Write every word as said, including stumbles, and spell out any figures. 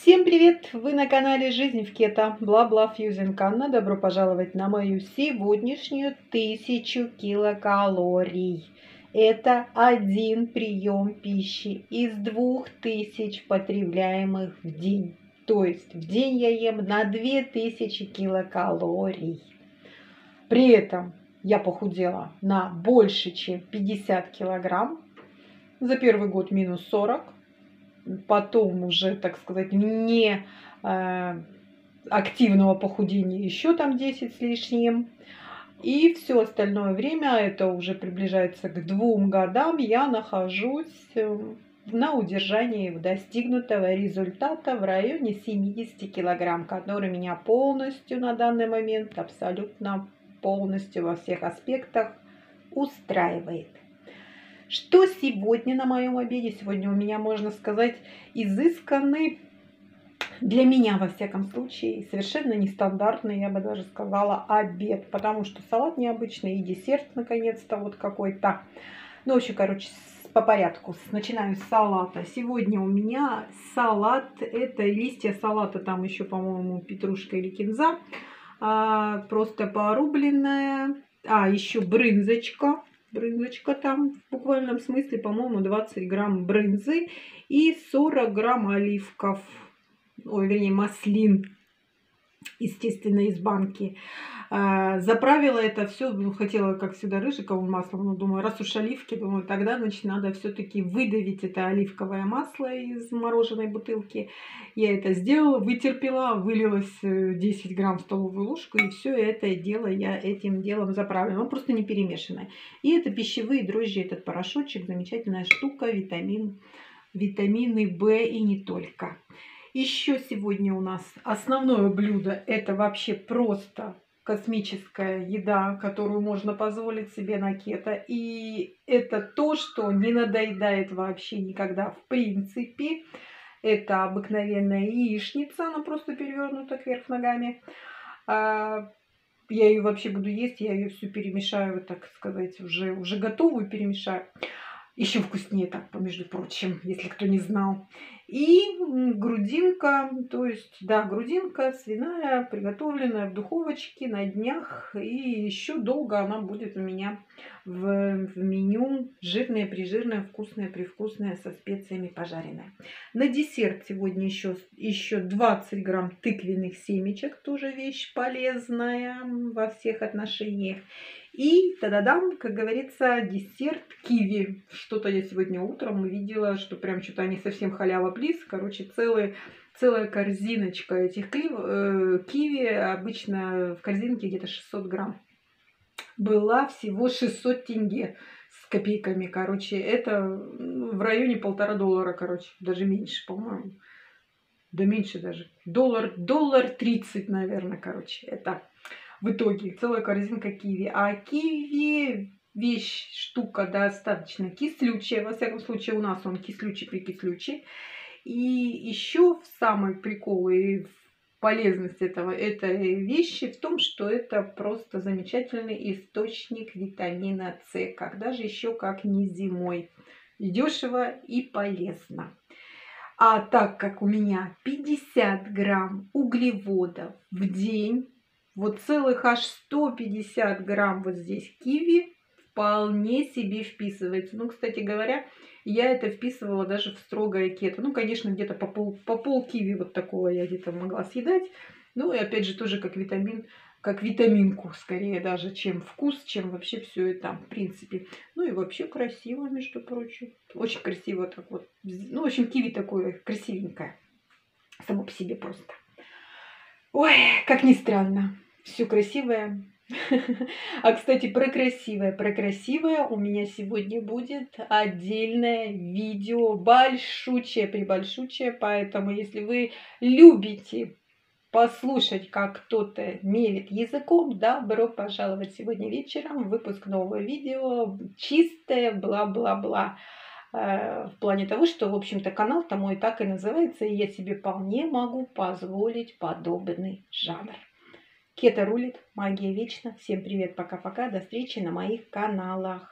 Всем привет! Вы на канале Жизнь в Кето, бла-бла Фьюзен Канна. Добро пожаловать на мою сегодняшнюю тысячу килокалорий. Это один прием пищи из двух тысяч потребляемых в день. То есть в день я ем на две тысячи килокалорий. При этом я похудела на больше, чем пятьдесят килограмм. За первый год минус сорок. Потом уже, так сказать, не э, активного похудения еще там десять с лишним. И все остальное время, это уже приближается к двум годам, я нахожусь на удержании достигнутого результата в районе семидесяти килограмм, который меня полностью на данный момент, абсолютно полностью во всех аспектах устраивает. Что сегодня на моем обеде? Сегодня у меня, можно сказать, изысканный, для меня, во всяком случае, совершенно нестандартный, я бы даже сказала, обед. Потому что салат необычный и десерт, наконец-то, вот какой-то. Ну, в общем, короче, по порядку. Начинаю с салата. Сегодня у меня салат, это листья салата, там еще, по-моему, петрушка или кинза. А, просто порубленная. А, еще брынзочка. Брынзочка там в буквальном смысле, по-моему, двадцать грамм брынзы и сорок грамм оливков, ой, вернее, маслин, естественно, из банки. А, заправила это все, ну, хотела, как всегда, рыжиковым маслом, но думаю, раз уж оливки, думаю, тогда, значит, надо все-таки выдавить это оливковое масло из мороженой бутылки. Я это сделала, вытерпела, вылилось десять грамм в столовую ложку, и все это дело я этим делом заправила. Оно просто не перемешанное. И это пищевые дрожжи, этот порошочек, замечательная штука, витамин, витамины В и не только. Еще сегодня у нас основное блюдо, это вообще просто космическая еда, которую можно позволить себе на кето. И это то, что не надоедает вообще никогда в принципе. Это обыкновенная яичница, она просто перевернута кверх ногами. Я ее вообще буду есть, я ее всю перемешаю, так сказать, уже, уже готовую перемешаю. Еще вкуснее так, между прочим, если кто не знал. И грудинка, то есть, да, грудинка свиная, приготовленная в духовочке на днях. И еще долго она будет у меня в, в меню. Жирная, прижирная, вкусная, привкусная, со специями пожаренная. На десерт сегодня еще, еще двадцать грамм тыквенных семечек. Тоже вещь полезная во всех отношениях. И та-да-дам, как говорится, десерт киви. Что-то я сегодня утром увидела, что прям что-то они совсем халява плиз. Короче, целые, целая корзиночка этих киви, э, киви. Обычно в корзинке где-то шестьсот грамм. Была всего шестьсот тенге с копейками. Короче, это в районе полтора доллара, короче. Даже меньше, по-моему. Да меньше даже. Доллар, доллар тридцать, наверное, короче. Это... В итоге целая корзинка киви. А киви вещь, штука достаточно кислючая. Во всяком случае, у нас он кислючий-прикислючий. И еще в самый прикол и полезность этого, этой вещи в том, что это просто замечательный источник витамина С. Когда же еще как не зимой. И дешево, и полезно. А так как у меня пятьдесят грамм углеводов в день, вот целых аж сто пятьдесят грамм вот здесь киви вполне себе вписывается. Ну, кстати говоря, я это вписывала даже в строгое кето. Ну, конечно, где-то по пол, по пол киви вот такого я где-то могла съедать. Ну, и опять же, тоже как витамин, как витаминку, скорее даже, чем вкус, чем вообще все это, в принципе. Ну, и вообще красиво, между прочим. Очень красиво так вот. Ну, в общем, киви такое красивенькое. Само по себе просто. Ой, как ни странно, все красивое. А, кстати, про красивое. Про красивое у меня сегодня будет отдельное видео, большучее, прибольшучее. Поэтому, если вы любите послушать, как кто-то мелет языком, добро пожаловать сегодня вечером в выпуск нового видео. Чистое бла-бла-бла. В плане того, что, в общем-то, канал-то мой так и называется, и я себе вполне могу позволить подобный жанр. Кето рулит, магия вечна. Всем привет, пока-пока, до встречи на моих каналах.